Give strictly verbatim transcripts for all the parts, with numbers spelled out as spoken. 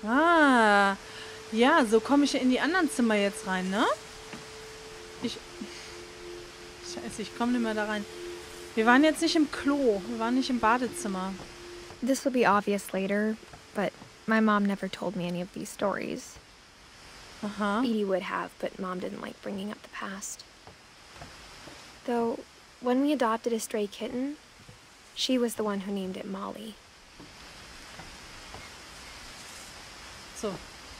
Aha. Ja, so komme ich ja in die anderen Zimmer jetzt rein, ne? Ich... Scheiße, ich komme nicht mehr da rein. Wir waren jetzt nicht im Klo. Wir waren nicht im Badezimmer. This will be obvious later, but my mom never told me any of these stories. Aha. Edie would have, but Mom didn't like bringing up the past. Though, when we adopted a stray kitten, she was the one who named it Molly. So.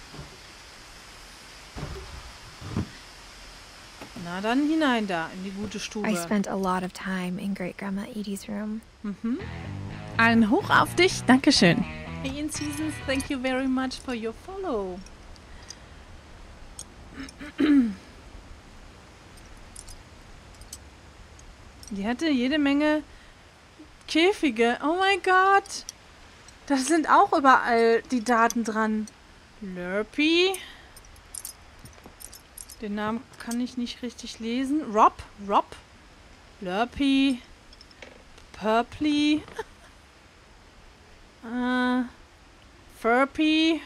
Na dann hinein da, in die gute Stube. I spent a lot of time in Great-Grandma Edie's room. Mhm. Ein Hoch auf dich. Dankeschön. Hey, in Seasons, thank you very much for your follow. Die hatte jede Menge Käfige. Oh mein Gott. Da sind auch überall die Daten dran. Lurpy. Den Namen kann ich nicht richtig lesen. Rob. Rob. Lurpy. Purply. äh. Furpy.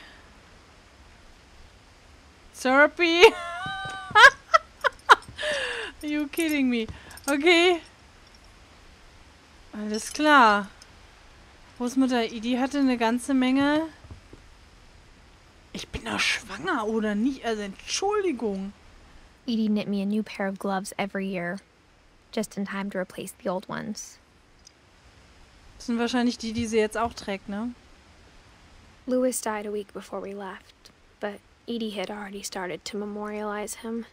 Surpy. Are you kidding me? Okay. Alles klar. Großmutter Edie hatte eine ganze Menge. Ich bin doch schwanger, oder nicht? Also Entschuldigung. Edie knit me a new pair of gloves every year, just in time to replace the old ones. Das sind wahrscheinlich die, die sie jetzt auch trägt, ne? Louis died a week before we left, but Edie had already started to memorialize him.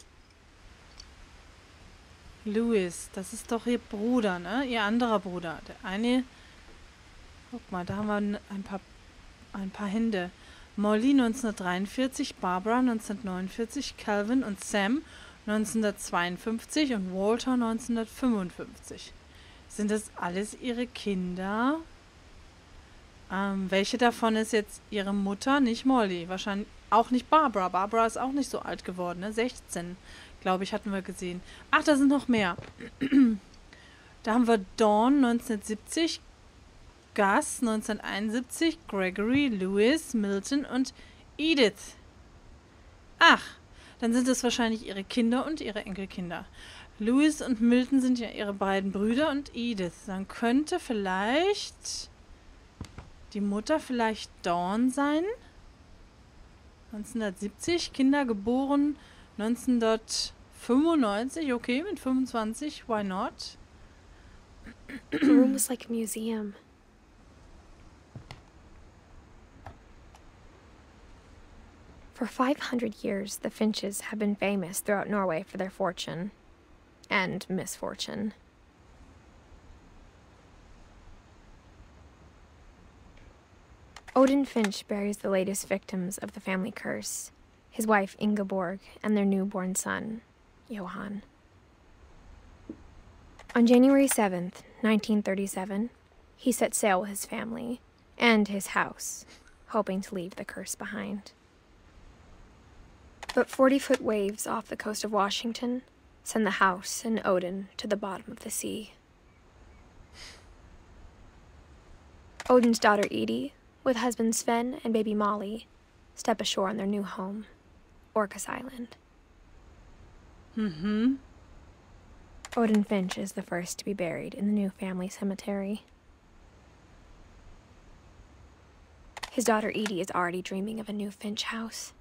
Louis, das ist doch ihr Bruder, ne? Ihr anderer Bruder. Der eine... Guck mal, da haben wir ein paar, ein paar Hände. Molly neunzehnhundertdreiundvierzig, Barbara neunzehnhundertneunundvierzig, Calvin und Sam neunzehnhundertzweiundfünfzig und Walter neunzehnhundertfünfundfünfzig. Sind das alles ihre Kinder? Ähm, welche davon ist jetzt ihre Mutter? Nicht Molly. Wahrscheinlich auch nicht Barbara. Barbara ist auch nicht so alt geworden, ne? sechzehn, glaube ich, hatten wir gesehen. Ach, da sind noch mehr. Da haben wir Dawn neunzehnhundertsiebzig, Gus neunzehnhunderteinundsiebzig, Gregory, Louis, Milton und Edith. Ach, dann sind es wahrscheinlich ihre Kinder und ihre Enkelkinder. Louis und Milton sind ja ihre beiden Brüder und Edith. Dann könnte vielleicht die Mutter vielleicht Dawn sein. neunzehnhundertsiebzig, Kinder geboren neunzehnhundertfünfundneunzig, okay, mit fünfundzwanzig, why not? The room was like a museum. For five hundred years, the Finches have been famous throughout Norway for their fortune and misfortune. Odin Finch buries the latest victims of the family curse, his wife Ingeborg and their newborn son, Johann. On January seventh, nineteen thirty-seven, he set sail with his family and his house, hoping to leave the curse behind. But forty-foot waves off the coast of Washington send the house and Odin to the bottom of the sea. Odin's daughter Edie, with husband Sven and baby Molly, step ashore on their new home, Orcas Island. Mhm. Odin Finch is the first to be buried in the new family cemetery. His daughter Edie is already dreaming of a new Finch house.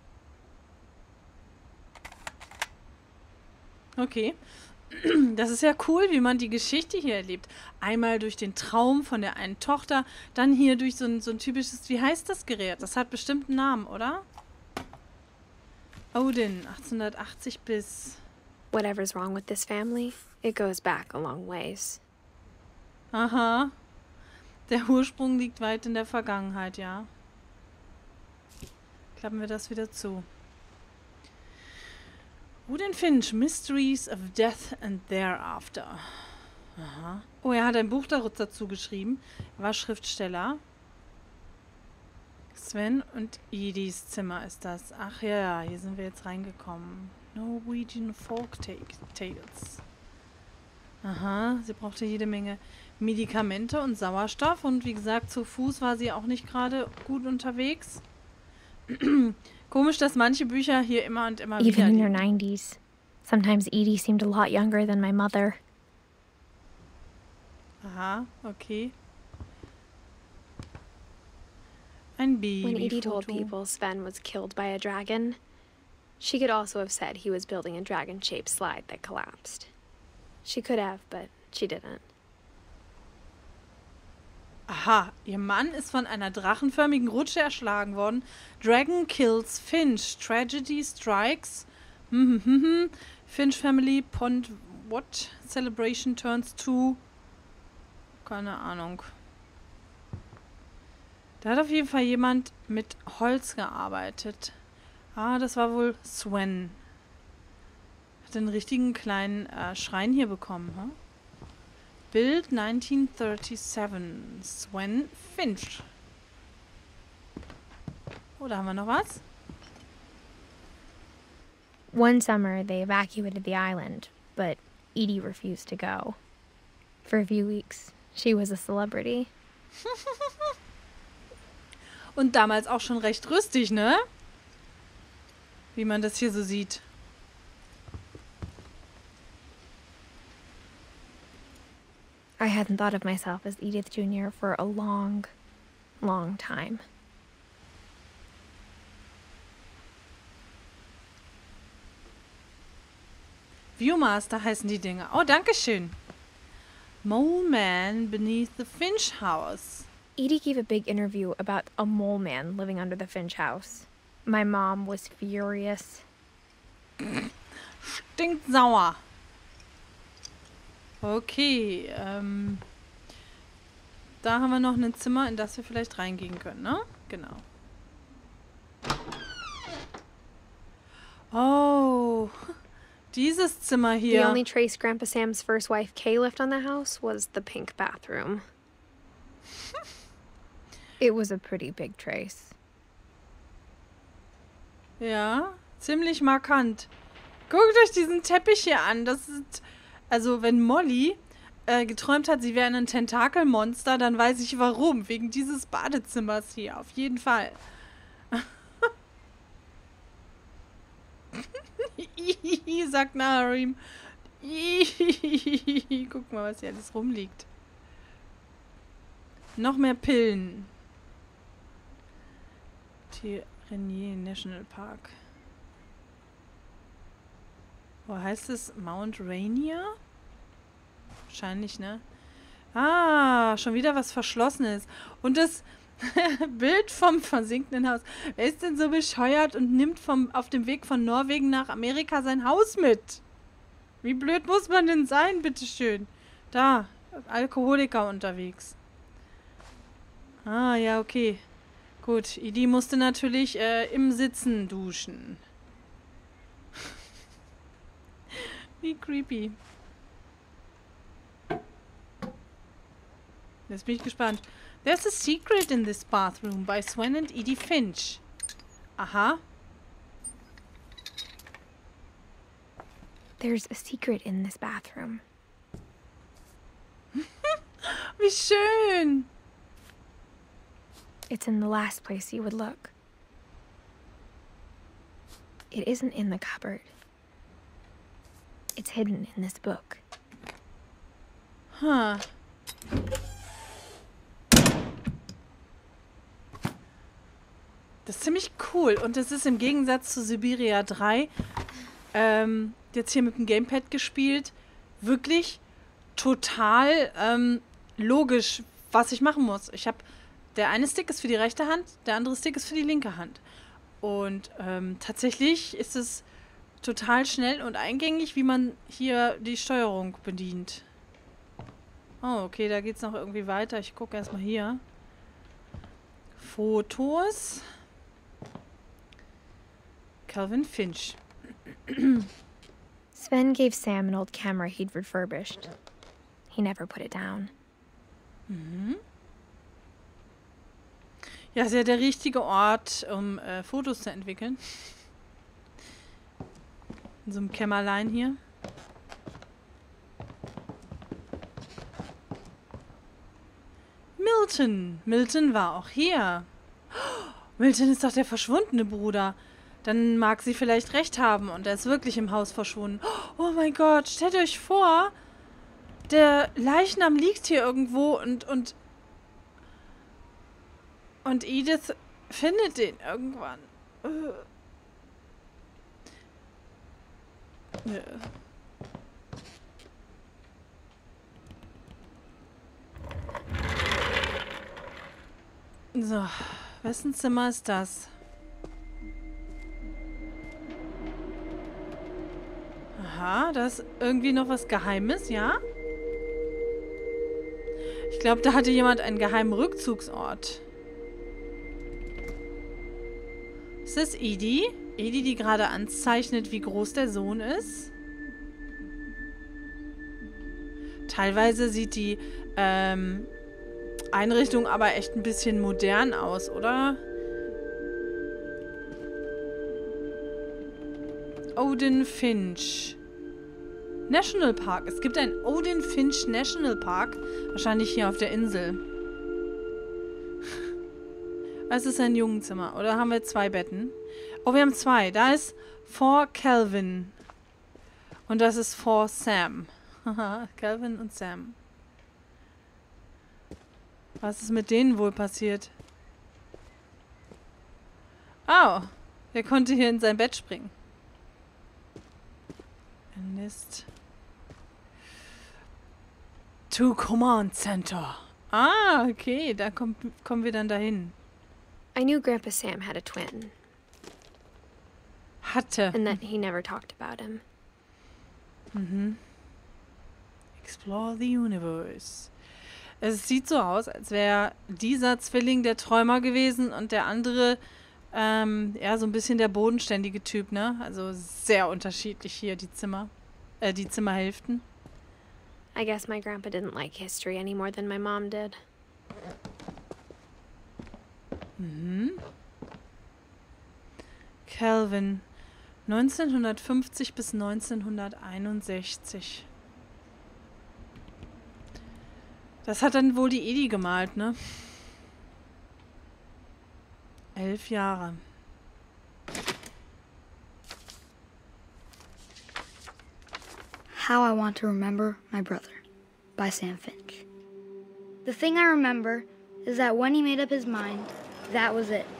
Okay. Das ist ja cool, wie man die Geschichte hier erlebt. Einmal durch den Traum von der einen Tochter, dann hier durch so ein, so ein typisches, wie heißt das Gerät? Das hat bestimmt einen Namen, oder? Odin, achtzehnhundertachtzig bis... Whatever's wrong with this family, it goes back a long ways. Aha. Der Ursprung liegt weit in der Vergangenheit, ja. Klappen wir das wieder zu. Odin Finch, Mysteries of Death and Thereafter. Aha. Oh, er hat ein Buch dazu geschrieben. Er war Schriftsteller. Sven und Edies Zimmer ist das. Ach ja, hier sind wir jetzt reingekommen. Norwegian Folk Tales. Aha, sie brauchte jede Menge Medikamente und Sauerstoff. Und wie gesagt, zu Fuß war sie auch nicht gerade gut unterwegs. Komisch, dass manche Bücher hier immer und immer Even wieder in her liegen. nineties. Sometimes Edie seemed a lot younger than my mother. Aha, okay. Ein When Edie told Babyfoto. people Sven was killed by a dragon, she could also have said he was building a dragon-shaped slide that collapsed. She could have, but she didn't. Aha, ihr Mann ist von einer drachenförmigen Rutsche erschlagen worden. Dragon kills Finch. Tragedy strikes. Hm, hm, hm, hm. Finch family pond what? Celebration turns to... Keine Ahnung. Da hat auf jeden Fall jemand mit Holz gearbeitet. Ah, das war wohl Sven. Hat einen richtigen kleinen äh, Schrein hier bekommen, hm? Build nineteen thirty-seven. Sven Finch. Oh, da haben wir noch was. One summer, they evacuated the island, but Edie refused to go. For a few weeks, she was a celebrity. Und damals auch schon recht rüstig, ne? Wie man das hier so sieht. I hadn't thought of myself as Edith Junior for a long, long time. Viewmaster heißen die Dinge. Oh, danke schön. Mole Man beneath the Finch house. Edie gave a big interview about a mole man living under the Finch house. My mom was furious. Stinkt sauer. Okay, ähm. Da haben wir noch ein Zimmer, in das wir vielleicht reingehen können, ne? Genau. Oh, dieses Zimmer The hier. only trace Grandpa Sam's first wife Kay left on the house was the pink bathroom. It was a pretty big trace. Ja, ziemlich markant. Guckt euch diesen Teppich hier an. Das ist, also wenn Molly äh, geträumt hat, sie wäre ein Tentakelmonster, dann weiß ich warum. Wegen dieses Badezimmers hier, auf jeden Fall. Sagt Naharim. Guck mal, was hier alles rumliegt. Noch mehr Pillen. Renier National Park. Wo heißt es? Mount Rainier? Wahrscheinlich, ne? Ah, schon wieder was Verschlossenes. Und das Bild vom versinkenden Haus. Wer ist denn so bescheuert und nimmt vom, auf dem Weg von Norwegen nach Amerika sein Haus mit? Wie blöd muss man denn sein, bitteschön? Da, Alkoholiker unterwegs. Ah, ja, okay. Gut, Edie musste natürlich äh, im Sitzen duschen. Wie creepy. Jetzt bin ich gespannt. There's a secret in this bathroom by Sven and Edie Finch. Aha. There's a secret in this bathroom. Wie schön. It's in the last place you would look. It isn't in the cupboard. It's hidden in this book. Huh. Das ist ziemlich cool. Und das ist im Gegensatz zu Siberia drei, ähm, jetzt hier mit dem Gamepad gespielt, wirklich total ähm, logisch, was ich machen muss. Ich habe, der eine Stick ist für die rechte Hand, der andere Stick ist für die linke Hand. Und ähm, tatsächlich ist es total schnell und eingängig, wie man hier die Steuerung bedient. Oh, okay, da geht es noch irgendwie weiter. Ich gucke erstmal hier. Fotos. Calvin Finch. Sven gave Sam an old camera he'd refurbished. He never put it down. Mhm. Ja, ist ja der richtige Ort, um äh, Fotos zu entwickeln. In so einem Kämmerlein hier. Milton. Milton war auch hier. Milton ist doch der verschwundene Bruder. Dann mag sie vielleicht recht haben und er ist wirklich im Haus verschwunden. Oh mein Gott, stellt euch vor, der Leichnam liegt hier irgendwo und und und Edith findet den irgendwann. Äh. Ja. So, wessen Zimmer ist das? Aha, da ist irgendwie noch was Geheimes, ja? Ich glaube, da hatte jemand einen geheimen Rückzugsort. Ist das Edie? Edie, die gerade anzeichnet, wie groß der Sohn ist? Teilweise sieht die ähm, Einrichtung aber echt ein bisschen modern aus, oder? Odin Finch. National Park. Es gibt einen Odin Finch National Park. Wahrscheinlich hier auf der Insel. Es ist ein Jungenzimmer. Oder haben wir zwei Betten? Oh, wir haben zwei. Da ist For Calvin. Und das ist For Sam. Haha, Calvin und Sam. Was ist mit denen wohl passiert? Oh, der konnte hier in sein Bett springen. Enlist. To Command Center. Ah, okay, da kommt, kommen wir dann dahin. I knew Grandpa Sam had a twin, Hatte. and that he never talked about him. Mhm. Explore the universe. Es sieht so aus, als wäre dieser Zwilling der Träumer gewesen und der andere, ähm, ja, so ein bisschen der bodenständige Typ, ne? Also sehr unterschiedlich hier die Zimmer, äh, die Zimmerhälften. I guess my grandpa didn't like history any more than my mom did. Mhm. Calvin. neunzehnhundertfünfzig bis neunzehnhunderteinundsechzig. Das hat dann wohl die Edie gemalt, ne? Elf Jahre. How I Want to Remember My Brother by Sam Finch. The thing I remember is that when he made up his mind, that was it.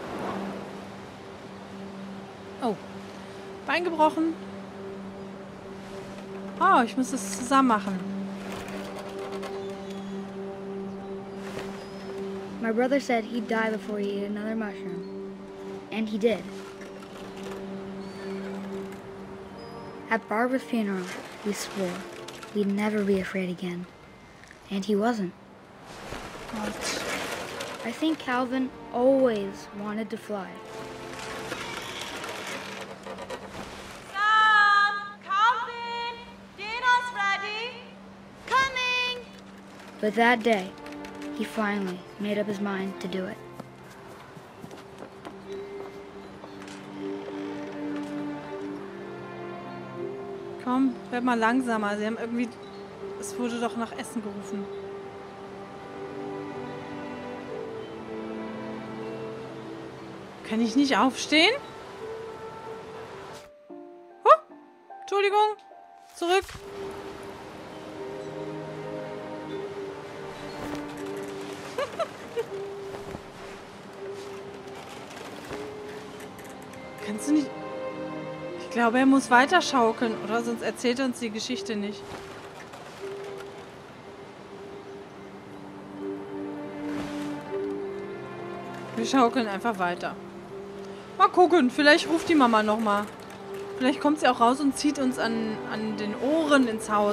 Oh. Bein gebrochen. Oh, ich muss das zusammen machen. My brother said he'd die before he ate another mushroom. And he did. At Barbara's funeral, we swore we'd never be afraid again. And he wasn't. Gott. I think Calvin always wanted to fly. Sam! Calvin! Dinner's ready! Coming! But that day, he finally made up his mind to do it. Komm, werd mal langsamer. Sie haben irgendwie... Es wurde doch nach Essen gerufen. Kann ich nicht aufstehen? Huh, Entschuldigung. Zurück. Kannst du nicht... Ich glaube, er muss weiter schaukeln, oder? Sonst erzählt er uns die Geschichte nicht. Wir schaukeln einfach weiter. Mal gucken, vielleicht ruft die Mama nochmal. Vielleicht kommt sie auch raus und zieht uns an, an den Ohren ins Haus.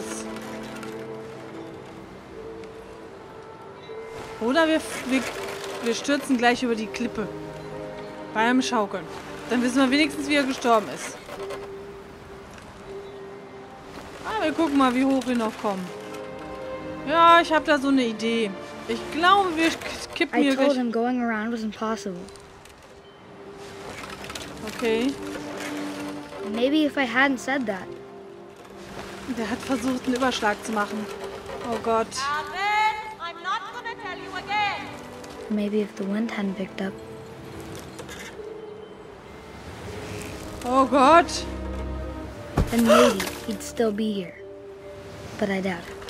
Oder wir, wir, wir stürzen gleich über die Klippe. Beim Schaukeln. Dann wissen wir wenigstens, wie er gestorben ist. Ah, wir gucken mal, wie hoch wir noch kommen. Ja, ich habe da so eine Idee. Ich glaube, wir kippen I hier told gleich... him going around was impossible. Okay. Maybe if I hadn't said that, Der hat versucht, einen Überschlag zu machen. Oh Gott. Calvin! I'm not gonna tell you again! maybe if the wind hadn't picked up, Oh Gott. Then maybe he'd still be here. But I doubt it.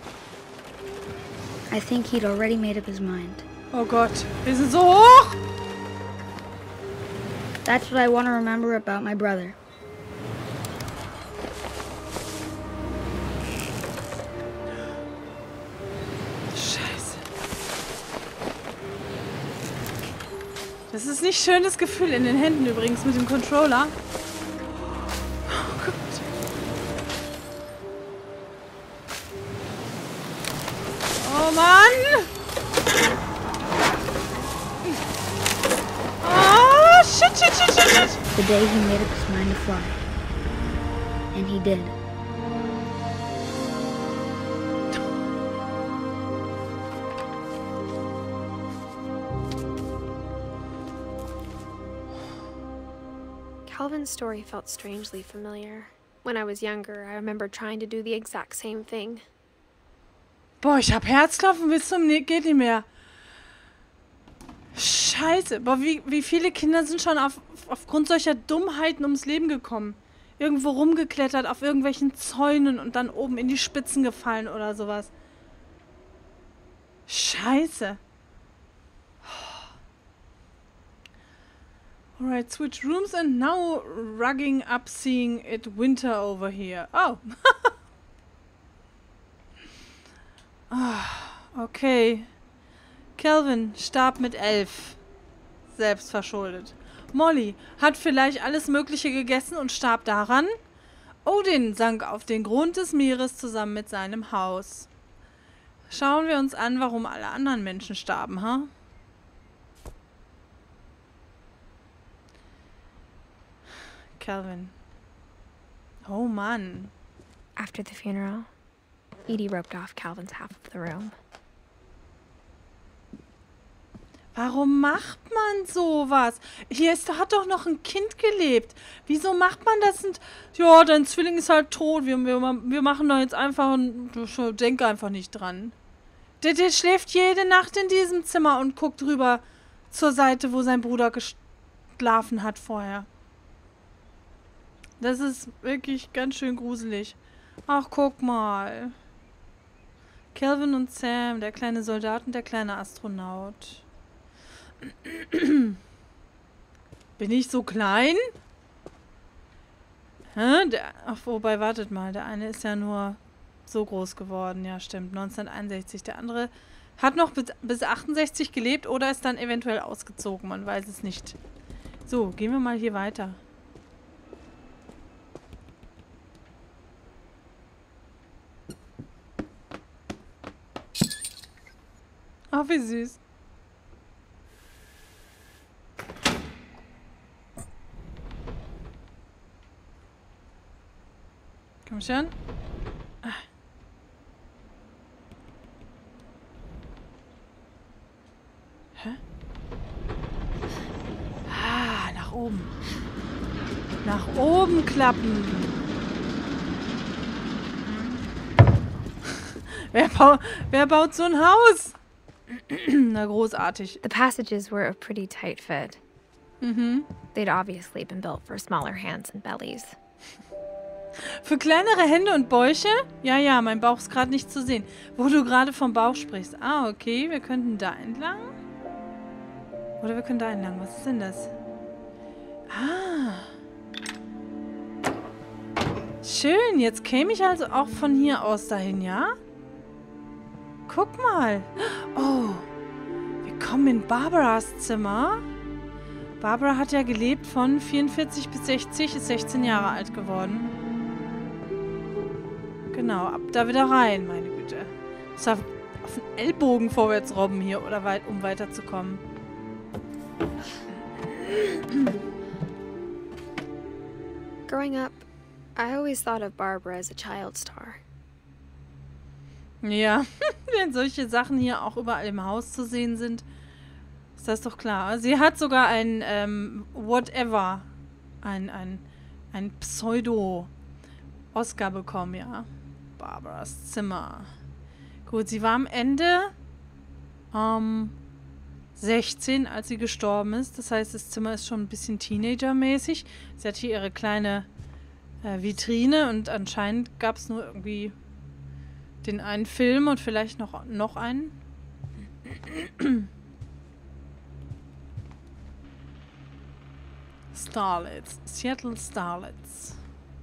I think he'd already made up his mind. Oh Gott, wir sind so hoch. That's what I want to remember about my brother. Scheiße. Das ist nicht schönes Gefühl in den Händen übrigens mit dem Controller. Oh Gott. Oh Mann! Oh, shit, shit, shit, shit, shit! The day he made up his mind to fly. And he did. Calvin's story felt strangely familiar. When I was younger, I remember trying to do the exact same thing. Boah, ich hab Herzklopfen bis zum ne geht nicht mehr. Scheiße. Boah, wie, wie viele Kinder sind schon auf, aufgrund solcher Dummheiten ums Leben gekommen? Irgendwo rumgeklettert auf irgendwelchen Zäunen und dann oben in die Spitzen gefallen oder sowas. Scheiße. Alright, switch rooms and now rugging up seeing it winter over here. Oh. Okay. Calvin starb mit elf. Selbstverschuldet. Molly hat vielleicht alles Mögliche gegessen und starb daran. Odin sank auf den Grund des Meeres zusammen mit seinem Haus. Schauen wir uns an, warum alle anderen Menschen starben, ha? Huh? Calvin. Oh Mann. After the funeral, Edie roped off Calvin's half of the room. Warum macht man sowas? Hier ist, hat doch noch ein Kind gelebt. Wieso macht man das? Und, ja, dein Zwilling ist halt tot. Wir, wir, wir machen da jetzt einfach und denke einfach nicht dran. Der, der schläft jede Nacht in diesem Zimmer und guckt rüber zur Seite, wo sein Bruder geschlafen hat vorher. Das ist wirklich ganz schön gruselig. Ach, guck mal. Calvin und Sam, der kleine Soldat und der kleine Astronaut. Bin ich so klein? Hä? Der, ach, wobei, wartet mal. Der eine ist ja nur so groß geworden. Ja, stimmt. neunzehnhunderteinundsechzig. Der andere hat noch bis, bis achtundsechzig gelebt oder ist dann eventuell ausgezogen. Man weiß es nicht. So, gehen wir mal hier weiter. Ach, wie süß. Komm schon. Ah. Hä? Ah, nach oben. Nach oben klappen. wer, bau wer baut so ein Haus? Na, großartig. The passages were a pretty tight fit. Mhm. They'd obviously been built for smaller hands and bellies. Für kleinere Hände und Bäuche? Ja, ja, mein Bauch ist gerade nicht zu sehen. Wo du gerade vom Bauch sprichst. Ah, okay, wir könnten da entlang. Oder wir können da entlang. Was ist denn das? Ah. Schön, jetzt käme ich also auch von hier aus dahin, ja? Guck mal. Oh, wir kommen in Barbaras Zimmer. Barbara hat ja gelebt von vierundvierzig bis sechzig, ist sechzehn Jahre alt geworden. Genau, ab da wieder rein, meine Güte. Muss auf, auf den Ellbogen vorwärts robben hier, oder weit, um weiterzukommen. Growing up, I always thought of Barbara as a child star. Ja, wenn solche Sachen hier auch überall im Haus zu sehen sind, ist das doch klar. Sie hat sogar ein ähm, Whatever, ein, ein, ein Pseudo-Oscar bekommen, ja. Barbaras Zimmer. Gut, sie war am Ende ähm, sechzehn, als sie gestorben ist. Das heißt, das Zimmer ist schon ein bisschen Teenager-mäßig. Sie hat hier ihre kleine äh, Vitrine und anscheinend gab es nur irgendwie den einen Film und vielleicht noch, noch einen. Starlets. Seattle Starlets.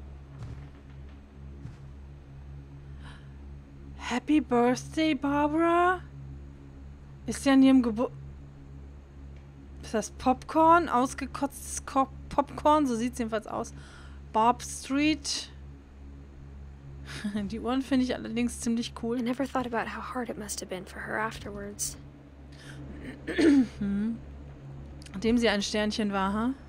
Happy Birthday, Barbara? Ist ja an ihrem Gebur... Ist das Popcorn? Ausgekotztes Ko Popcorn? So sieht es jedenfalls aus. Barb Street. Die Uhren finde ich allerdings ziemlich cool. I never thought about how hard it must have been for her afterwards. Nachdem sie ein Sternchen war, ha? Huh?